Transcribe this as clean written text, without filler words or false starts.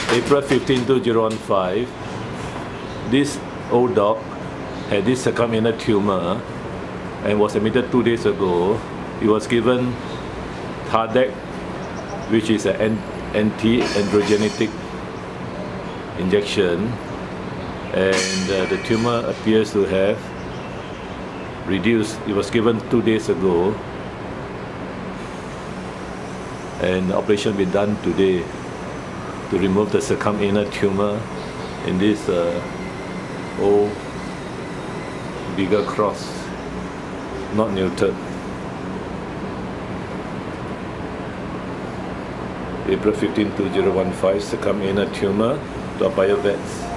April 15, 2015, this old dog had this circum-anal tumour and was admitted 2 days ago. He was given Tardak, which is an anti-androgen injection, and the tumour appears to have reduced. It was given 2 days ago, and the operation will be done today to remove the circum-anal tumour in this old bigger cross, not neutered. April 15, 2015, circum-anal tumour, Toa Payoh Vets.